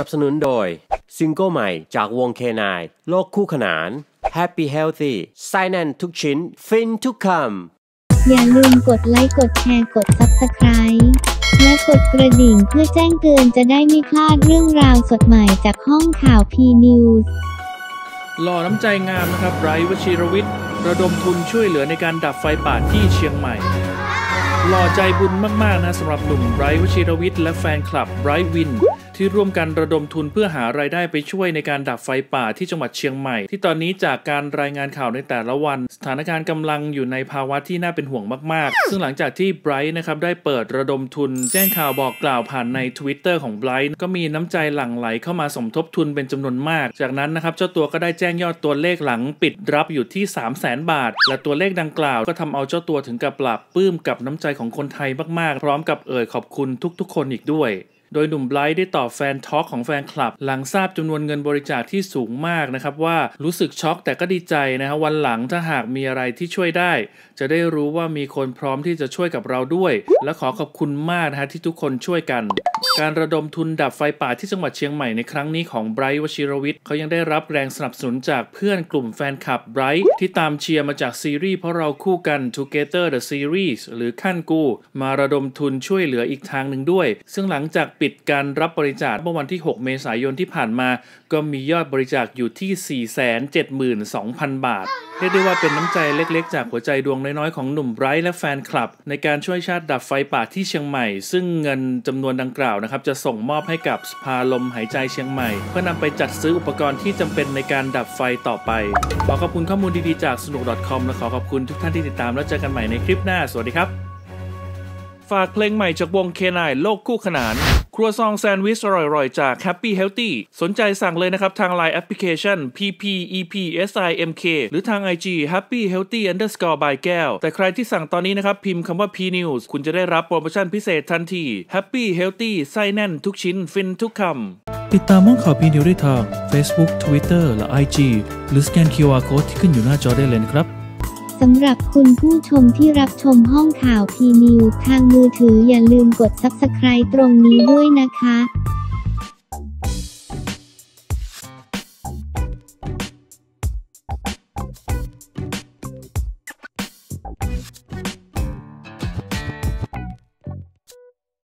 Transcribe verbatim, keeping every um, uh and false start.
นับสนุนโดยซิงเกิลใหม่จากวง เค ไนน์ โลกคู่ขนาน Happy Healthy ไส้แน่นทุกชิ้นฟินทุกคำอย่าลืมกดไลค์กดแชร์กด ซับสไครบ์ และกดกระดิ่งเพื่อแจ้งเตือนจะได้ไม่พลาดเรื่องราวสดใหม่จากห้องข่าว พี นิวส์หล่อน้ำใจงามนะครับไบรท์ วชิรวิทย์ระดมทุนช่วยเหลือในการดับไฟป่าที่เชียงใหม่หล่อใจบุญมากๆนะสำหรับหนุ่มไบรท์ วชิรวิทย์และแฟนคลับไบรท์วินที่ร่วมกันระดมทุนเพื่อหารายได้ไปช่วยในการดับไฟป่าที่จังหวัดเชียงใหม่ที่ตอนนี้จากการรายงานข่าวในแต่ละวันสถานการณ์กำลังอยู่ในภาวะที่น่าเป็นห่วงมากๆซึ่งหลังจากที่ไบรท์นะครับได้เปิดระดมทุนแจ้งข่าวบอกกล่าวผ่านใน Twitter ของไบรท์ก็มีน้ำใจหลั่งไหลเข้ามาสมทบทุนเป็นจำนวนมากจากนั้นนะครับเจ้าตัวก็ได้แจ้งยอดตัวเลขหลังปิดรับอยู่ที่ สามแสน บาทและตัวเลขดังกล่าวก็ทำเอาเจ้าตัวถึงกับปลาบปลื้มกับน้ำใจของคนไทยมากๆพร้อมกับเอ่ยขอบคุณทุกๆคนอีกด้วยโดยหนุ่มไบรท์ได้ตอบแฟนทอล์กของแฟนคลับหลังทราบจำนวนเงินบริจาคที่สูงมากนะครับว่ารู้สึกช็อกแต่ก็ดีใจนะฮะวันหลังถ้าหากมีอะไรที่ช่วยได้จะได้รู้ว่ามีคนพร้อมที่จะช่วยกับเราด้วยและขอขอบคุณมากนะฮะที่ทุกคนช่วยกันการระดมทุนดับไฟป่าที่จังหวัดเชียงใหม่ในครั้งนี้ของไบรท์ วชิรวิทย์เขายังได้รับแรงสนับสนุนจากเพื่อนกลุ่มแฟนคลับไบรท์ที่ตามเชียร์มาจากซีรีส์เพราะเราคู่กัน Together the Series หรือขั้นกูมาระดมทุนช่วยเหลืออีกทางหนึ่งด้วยซึ่งหลังจากปิดการรับบริจาคเมื่อวันที่หกเมษายนที่ผ่านมาก็มียอดบริจาคอยู่ที่ สี่แสนเจ็ดหมื่นสองพัน บาทเรียกได้ว่าเป็นน้ำใจเล็กๆจากหัวใจดวงน้อยๆของหนุ่มไบรท์และแฟนคลับในการช่วยชาติดับไฟป่าที่เชียงใหม่ซึ่งเงินจำนวนดังกล่าวนะครับจะส่งมอบให้กับสภาลมหายใจเชียงใหม่เพื่อนำไปจัดซื้ออุปกรณ์ที่จำเป็นในการดับไฟต่อไปขอขอบคุณข้อมูลดีๆจากสนุก .com และขอขอบคุณทุกท่านที่ติดตามแล้วเจอกันใหม่ในคลิปหน้าสวัสดีครับฝากเพลงใหม่จากวง เค ไนน์ โลกคู่ขนานครัวซองแซนด์วิชอร่อยๆจาก Happy Healthy สนใจสั่งเลยนะครับทาง ไลน์ แอปพลิเคชัน พี พี อี พี เอส ไอ เอ็ม เค หรือทาง ไอ จี Happy Healthy underscore by แก้วแต่ใครที่สั่งตอนนี้นะครับพิมพ์คำว่า พี นิวส์ คุณจะได้รับโปรโมชั่นพิเศษทันที Happy Healthy ไส้แน่นทุกชิ้นฟินทุกคำติดตามห้องข่าว พี นิวส์ ได้ทาง Facebook Twitter และ ไอ จี หรือสแกน คิว อาร์ Code ที่ขึ้นอยู่หน้าจอได้เลยนะครับสำหรับคุณผู้ชมที่รับชมห้องข่าว พี นิวส์ ทางมือถืออย่าลืมกด ซับสไครบ์ ตรงนี้ด้วยนะคะ